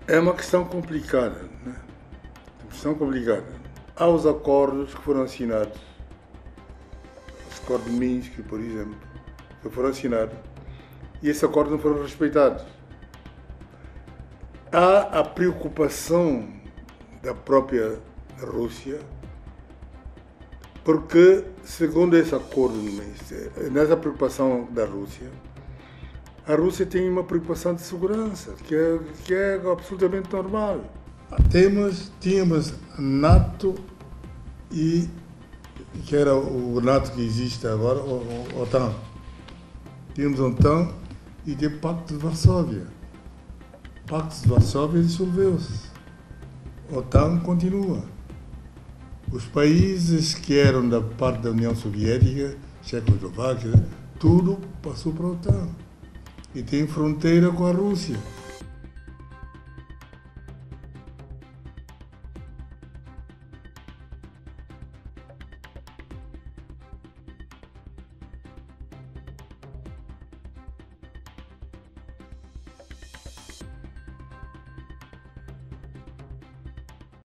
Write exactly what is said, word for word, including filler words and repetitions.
É uma questão complicada, né? Uma questão complicada. Há os acordos que foram assinados, os acordos de Minsk, por exemplo, que foram assinados, e esses acordos não foram respeitados. Há a preocupação da própria Rússia, porque, segundo esse acordo de Minsk, nessa preocupação da Rússia, a Rússia tem uma preocupação de segurança, que é, que é absolutamente normal. Temos, tínhamos a NATO, e, que era o NATO que existe agora, o, o OTAN. Tínhamos a OTAN e tem o Pacto de Varsóvia. O Pacto de Varsóvia dissolveu-se. A OTAN continua. Os países que eram da parte da União Soviética, Tchecoslováquia, tudo passou para a OTAN. E tem fronteira com a Rússia.